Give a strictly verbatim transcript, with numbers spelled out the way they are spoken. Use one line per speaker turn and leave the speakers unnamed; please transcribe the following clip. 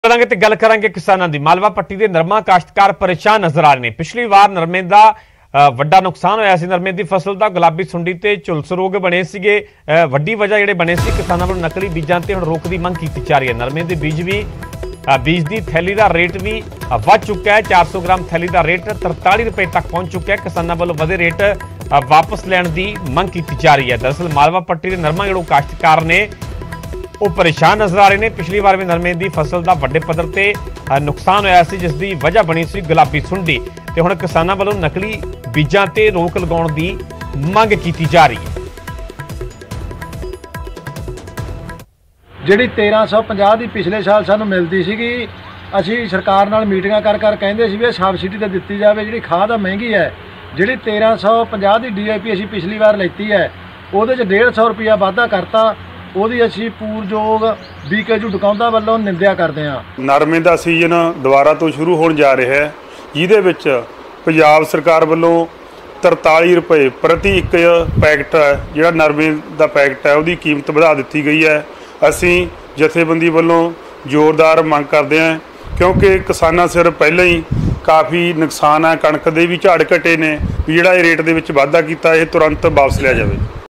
ਕਰਾਂਗੇ ਤੇ ਗੱਲ ਕਰਾਂਗੇ ਕਿਸਾਨਾਂ ਦੀ। ਮਾਲਵਾ ਪੱਟੀ ਦੇ ਨਰਮਾ ਕਾਸ਼ਤਕਾਰ ਪਰੇਸ਼ਾਨ ਨਜ਼ਰ ਆ ਰਹੇ ਨੇ। ਪਿਛਲੀ ਵਾਰ ਨਰਮੇ ਦਾ ਵੱਡਾ ਨੁਕਸਾਨ ਹੋਇਆ ਸੀ। ਨਰਮੇ ਦੀ ਫਸਲ ਦਾ ਗੁਲਾਬੀ ਸੁੰਡੀ ਤੇ ਝੁਲਸ ਰੋਗ ਬਣੇ ਸੀਗੇ। ਵੱਡੀ ਵਜ੍ਹਾ ਜਿਹੜੇ ਬਣੇ ਸੀ ਕਿਸਾਨਾਂ ਵੱਲੋਂ ਨਕਲੀ ਬੀਜਾਂ ਤੇ ਹੁਣ ਰੋਕ ਦੀ ਮੰਗ ਕੀਤੀ ਜਾ ਰਹੀ ਹੈ। ਨਰਮੇ ਦੇ ਬੀਜ ਵੀ ਬੀਜ ਦੀ ਥੈਲੀ ਦਾ ਰੇਟ ਵੀ ਵੱਧ ਚੁੱਕਾ ਹੈ। ਚਾਰ सौ ग्राम थैली का रेट तरताली रुपए तक पहुंच चुका है। किसानों वालों वधे रेट वापस लैण की मंग की जा रही है। दरअसल मालवा पट्टी के नरमा जो काश्तकार ने वो परेशान नजर आ रहे हैं। पिछली बार भी नरमे की फसल का वड्डे पद्धर ते नुकसान होया सी, जिस दी वजह बनी सी गुलाबी सुंडी ते हुण किसानों वालों नकली बीजां ते रोक लगाउण दी मंग की जा रही है।
ਜਿਹੜੀ तेरह सौ पचास ਦੀ ਪਿਛਲੇ ਸਾਲ ਸਾਨੂੰ ਮਿਲਦੀ ਸੀਗੀ, ਅਸੀਂ ਸਰਕਾਰ ਨਾਲ ਮੀਟਿੰਗਾਂ ਕਰ ਕਰ ਕਹਿੰਦੇ ਸੀ ਵੀ ਇਹ ਸਬਸਿਡੀ ਤੇ ਦਿੱਤੀ ਜਾਵੇ। ਜਿਹੜੀ ਖਾਦ ਆ ਮਹਿੰਗੀ ਹੈ। ਜਿਹੜੀ तेरह सौ पचास ਦੀ ਡੀਏਪੀ ਅਸੀਂ ਪਿਛਲੀ ਵਾਰ ਲੈਤੀ ਹੈ, ਉਹਦੇ 'ਚ डेढ़ सौ ਰੁਪਇਆ ਵਾਧਾ ਕਰਤਾ। ਉਹਦੀ ਅਸੀਂ ਪੂਰਜੋਗ ਬੀਕੇਯੂ ਡਕਾਉਂਦਾ ਵੱਲੋਂ ਨਿੰਦਿਆ ਕਰਦੇ ਹਾਂ।
ਨਰਮੇ ਦਾ ਸੀਜ਼ਨ ਦੁਬਾਰਾ ਤੋਂ ਸ਼ੁਰੂ ਹੋਣ ਜਾ ਰਿਹਾ ਹੈ, ਜਿਹਦੇ ਵਿੱਚ ਪੰਜਾਬ ਸਰਕਾਰ ਵੱਲੋਂ तरताली रुपए प्रति एक पैकेट ਜਿਹੜਾ ਨਰਮੇ ਦਾ ਪੈਕਟ ਹੈ ਉਹਦੀ ਕੀਮਤ ਵਧਾ ਦਿੱਤੀ ਗਈ ਹੈ। ਅਸੀਂ ਜਥੇਬੰਦੀ ਵੱਲੋਂ ਜ਼ੋਰਦਾਰ ਮੰਗ ਕਰਦੇ ਹਾਂ, ਕਿਉਂਕਿ ਕਿਸਾਨਾਂ ਸਿਰ ਪਹਿਲਾਂ ਹੀ ਕਾਫੀ ਨੁਕਸਾਨ ਹੈ। ਕਣਕ ਦੇ ਵੀ ਝਾੜ ਘਟੇ ਨੇ, ਵੀ ਜਿਹੜਾ ਇਹ ਰੇਟ ਦੇ ਵਿੱਚ ਵਾਧਾ ਕੀਤਾ ਇਹ ਤੁਰੰਤ ਵਾਪਸ ਲਿਆ ਜਾਵੇ।